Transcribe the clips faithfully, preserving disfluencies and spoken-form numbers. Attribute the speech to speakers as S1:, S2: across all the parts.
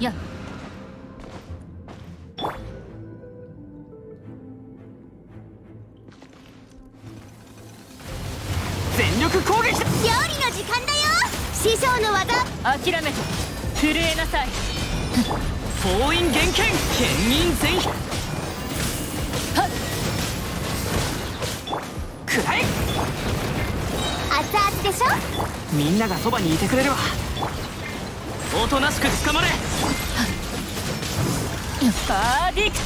S1: や
S2: 全力攻撃だ。
S3: 料理の時間だよ。師匠の技。
S1: 諦めて震えなさい。
S2: 封印厳剣剣印全飛。
S1: はっ
S2: くらえ。
S3: 熱々でしょ。
S2: みんながそばにいてくれるわ。おとなしく捕まれ。
S1: パーディクト。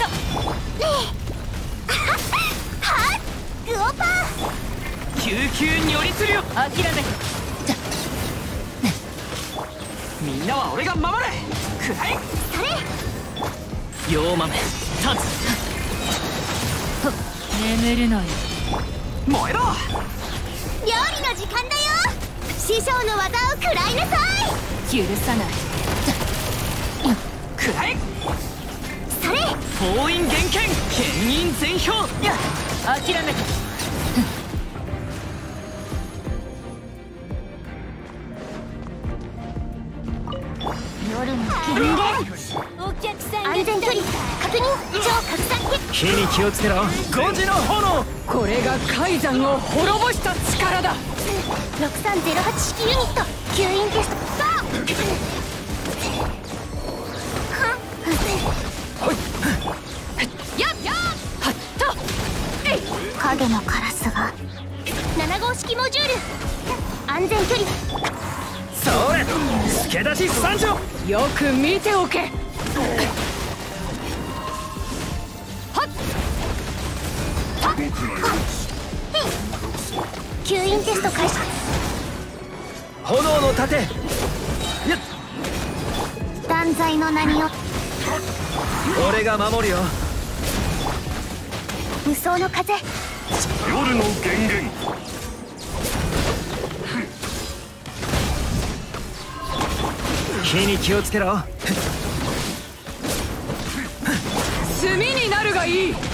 S3: はっグオパー。
S2: 救急に寄りするよ。
S1: 諦めて
S2: みんなは俺が守れ。くらえ。
S3: それ。
S2: 羊豆立つ。
S1: 眠るのよ。
S2: 燃えろ。
S3: 料理の時間だよ。師匠の技を食らいなさい。
S1: 許さない。
S2: くらえ。
S3: それ。
S2: 封印厳剣剣印全氷。
S1: や諦めて
S3: 夜の権限。
S1: お客さん
S3: 安全距離確認。超拡散決。
S2: 火に気をつけろ。五時の炎。
S1: これが海山を滅ぼした力だ。
S3: ろくさんゼロはち式ユニット吸引テスト。
S1: やっやっはっとえい。
S3: 影のカラスがなな号式モジュール。安全距離。
S2: それ助出し参上。
S1: よく見ておけ。はっ
S3: 吸引テスト開始。
S2: 炎の盾。やっ
S3: 断罪の名によ。
S2: 俺が守るよ。
S3: 無双の風。
S2: 夜の源源。火に気をつけろ。
S1: 炭になるがいい。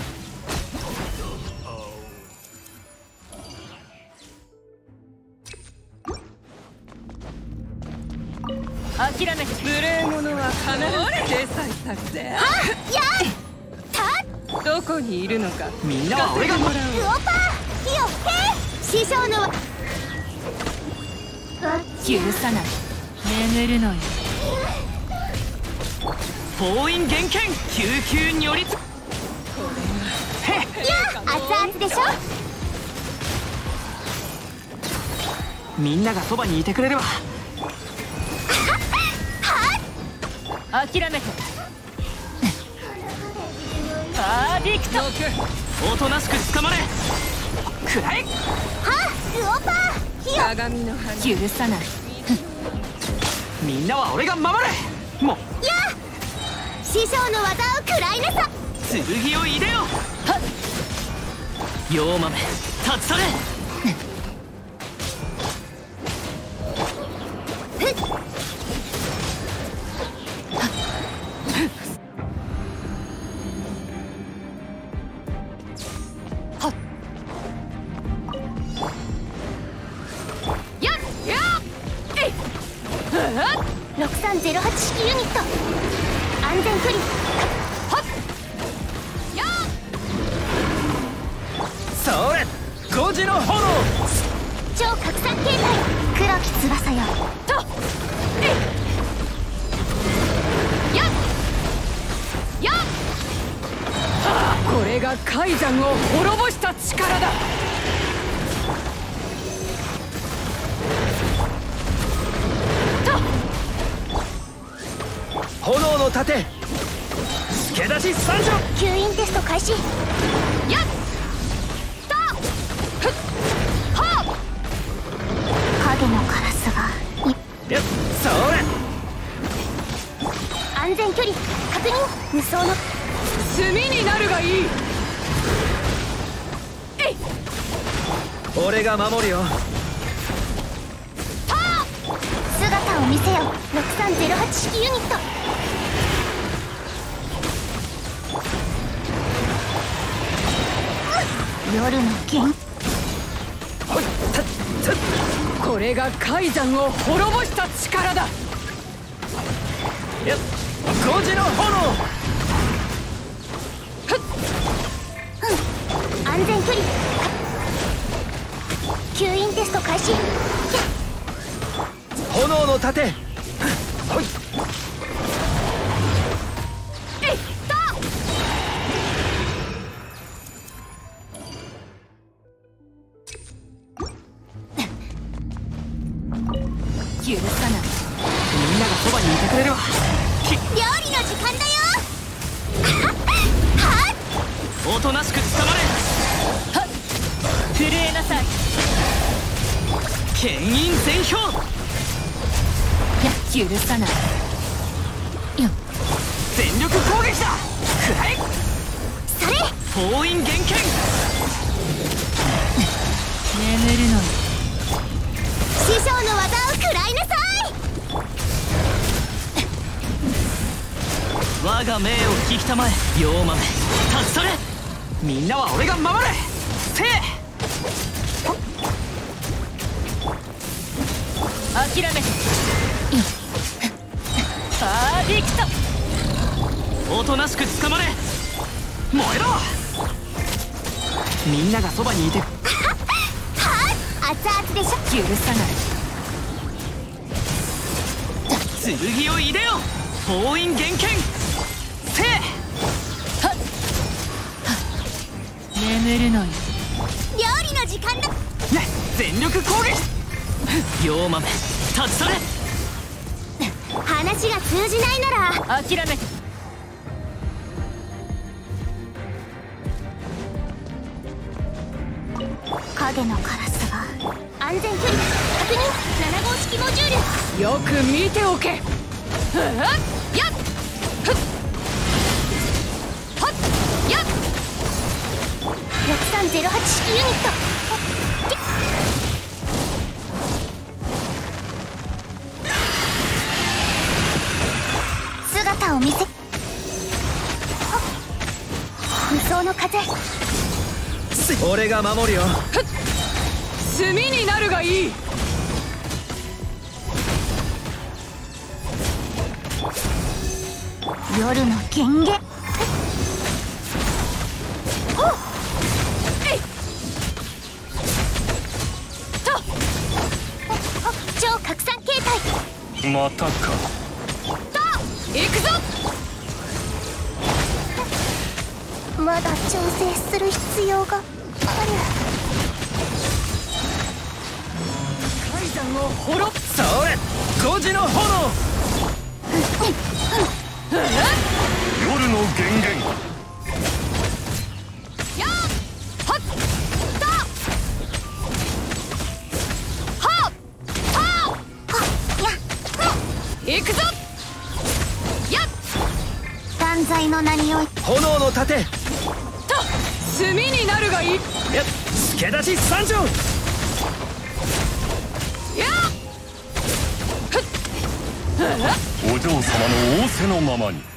S1: 諦めて無礼者は必ず制裁されて。
S3: はっやったっ。
S1: どこにいるのか
S2: みんなは俺が守る。
S3: グオパー火を吹け。師匠の
S1: 許さない。眠るのよ。
S2: 封印厳剣救急に寄りつ。
S3: いや熱々でしょ。
S2: みんながそばにいてくれるわ。
S1: 諦めてパーディクト。
S2: おとなしく捕まれ。くらえ。
S3: はっグオパー火を。
S1: 鏡の花許さない。
S2: みんなは俺が守れ。もう
S3: や師匠の技を食らいなさ。
S2: 剣を入れよ。
S1: はっ
S2: 羊豆立ち去れ。
S3: ろくさんゼロはち式ユニット安全距離。
S1: はっや
S2: それ五時の炎。
S3: 超拡散形態黒き翼よ。
S1: とえいややこれが海山を滅ぼした力だ。
S2: 炎の盾助出し参上。
S3: 吸引テスト開始。
S1: やっとふっはっ
S3: 影のカラスが
S2: やっそれ
S3: 安全距離確認。無双の
S1: 炭になるがいい。えい
S2: 俺が守るよ。
S3: 姿を見せよ。ろくさんゼロはち式ユニット。夜の剣。
S2: ほいたった
S1: これが海山を滅ぼした力だ。
S2: やっ五時の炎。
S3: 安全距離吸引テスト開始。
S2: 炎の盾。ほい。
S3: えいっと
S1: 許さない。
S2: みんながそばにいてくれるわ。
S3: 料理の時間だよ。はっ
S2: おとなしく捕まれ。
S1: はっ震えなさい。
S2: 牽引全氷。
S1: いや許さない。
S2: 全力攻撃だ。くらえ。
S3: それ
S2: 封印厳剣。
S1: 眠るのよ。
S3: 師匠の技を食らいなさい。
S2: 我が命を聞きたまえ。妖豆立ち去れ。みんなは俺が守れ。せえ。
S1: 諦めて。パーディクト。
S2: おとなしく捕まれ。燃えろ。みんながそばにいて。
S3: はっ熱々でしょ。
S1: 許さない。
S2: 剣を入れよ。封印厳剣。せえ。
S1: はっ眠るのよ。
S3: 料理の時間だ。
S2: 全力攻撃。妖豆立ち去れ。
S3: 話が通じないなら
S1: 諦めて。
S3: 影のカラスが安全距離確認。なな号式モジュール。
S1: よく見ておけ。はっやっふっはっやっ
S3: ろくさんゼロはち式ユニット。姿を見せ。無双の風。
S2: 俺が守るよ。
S1: 炭になるがいい。
S3: 夜の権限。
S1: ほっえいと
S3: 超拡散形態。
S4: またか。
S1: と行くぞ。
S3: まだ調整する必要がある。
S1: 海山を滅ぼ
S2: それ五時の炎。
S4: 夜の源源。
S1: やっはっとはっはっ
S3: や
S1: 行くぞ。やっ
S3: 断罪の名において
S2: 炎の盾。
S1: と炭になるがいい。
S2: やっ助出し参上。
S1: やっ
S4: お嬢様の仰せのままに。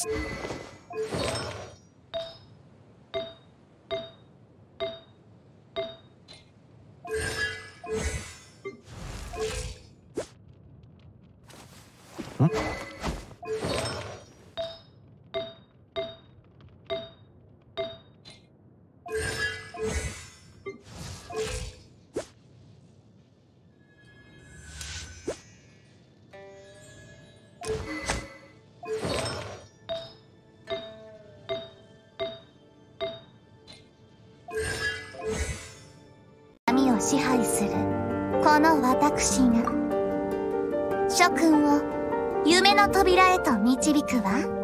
S3: 闇を支配するこの私が諸君を夢の扉へと導くわ。